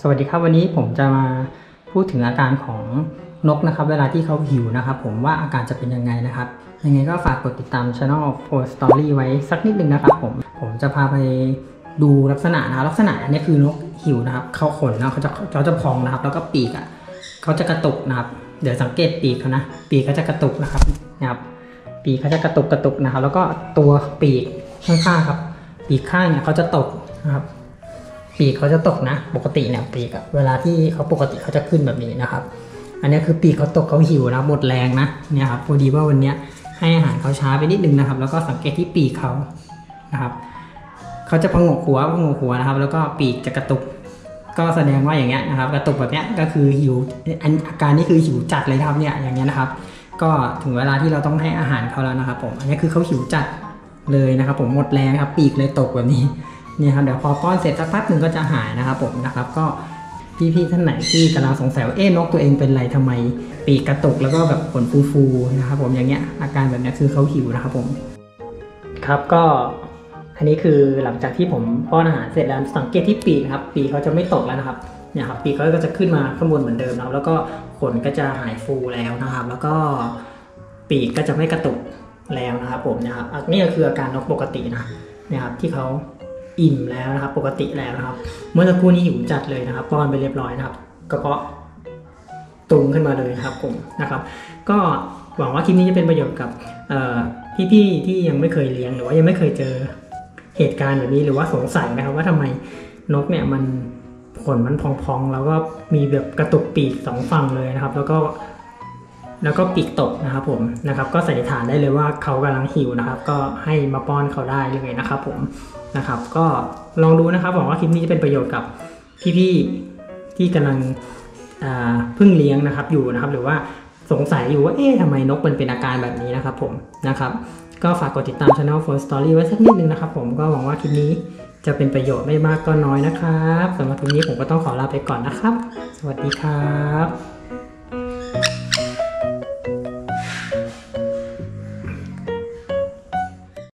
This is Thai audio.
สวัสดีครับวันนี้ผมจะมาพูดถึงอาการของนกนะครับเวลาที่เขาหิวนะครับผมว่าอาการจะเป็นยังไงนะครับยังไงก็ฝากกดติดตาม Channel Post Story ไว้สักนิดนึงนะครับผมจะพาไปดูลักษณะนะครับลักษณะอันนี้คือนกหิวนะครับเขาขนแล้วเขาจะพองนะครับแล้วก็ปีกเขาจะกระตุกนะครับเดี๋ยวสังเกตปีกเขานะปีกเขาจะกระตุกนะครับปีกเขาจะกระตุกนะครับแล้วก็ตัวปีกข้างๆครับปีกข้างเนี่ยเขาจะตกนะครับปีกเขาจะตกนะปกติเนี่ยปีกเวลาที่เขาปกติเขาจะขึ้นแบบนี้นะครับอันนี้คือปีกเขาตกเขาหิวนะหมดแรงนะเนี่ยครับพอดีว่าวันนี้ให้อาหารเขาช้าไปนิดนึงนะครับแล้วก็สังเกตที่ปีกเขานะครับเขาจะพองกหัวนะครับแล้วก็ปีกจะกระตุกก็แสดงว่าอย่างเงี้ยนะครับกระตุกแบบเนี้ยก็คือหิวอาการนี้คือหิวจัดเลยครับเนี่ยอย่างเงี้ยนะครับก็ถึงเวลาที่เราต้องให้อาหารเขาแล้วนะครับผมอันนี้คือเขาหิวจัดเลยนะครับผมหมดแรงครับปีกเลยตกแบบนี้เนี่ยครับเดี๋ยวพอป้อนเสร็จสักพักหนึ่งก็จะหายนะครับผมนะครับก็พี่ท่านไหนที่กำลังสงสัยว่านกตัวเองเป็นไรทำไมปีกกระตุกแล้วก็แบบขนฟูนะครับผมอย่างเงี้ยอาการแบบนี้คือเขาหิวนะครับผมครับก็อันนี้คือหลังจากที่ผมป้อนอาหารเสร็จแล้วสังเกตที่ปีกครับปีกเขาจะไม่ตกแล้วนะครับเนี่ยครับปีกเขาก็จะขึ้นมาข้างบนเหมือนเดิมแล้วก็ขนก็จะหายฟูแล้วนะครับแล้วก็ปีกก็จะไม่กระตุกแล้วนะครับผมนะครับนี่ก็คืออาการนกปกตินะครับที่เขาอิ่มแล้วนะครับปกติแล้วนะครับเมื่อสักครู่นี้หิวจัดเลยนะครับป้อนไปเรียบร้อยนะครับกระเพาะตุงขึ้นมาเลยครับผมนะครับก็หวังว่าคลิปนี้จะเป็นประโยชน์กับพี่ๆที่ยังไม่เคยเลี้ยงหรือว่ายังไม่เคยเจอเหตุการณ์แบบนี้หรือว่าสงสัยนะครับว่าทำไมนกเนี่ยมันขนมันพองๆแล้วก็มีแบบกระตุกปีกสองฝั่งเลยนะครับแล้วก็ปีกตกนะครับผมนะครับก็สันนิษฐานได้เลยว่าเขากำลังหิวนะครับก็ให้มาป้อนเขาได้เลยนะครับผมนะครับก็ลองดูนะครับหวังว่าคลิปนี้จะเป็นประโยชน์กับพี่ๆที่กำลังเพิ่งเลี้ยงนะครับอยู่นะครับหรือว่าสงสัยอยู่ว่าทำไมนกมันเป็นอาการแบบนี้นะครับผมนะครับก็ฝากกดติดตาม Channel Post Story ไว้สักนิดนึงนะครับผมก็หวังว่าคลิปนี้จะเป็นประโยชน์ไม่มากก็น้อยนะครับสำหรับคลิปนี้ผมก็ต้องขอลาไปก่อนนะครับสวัสดีครับ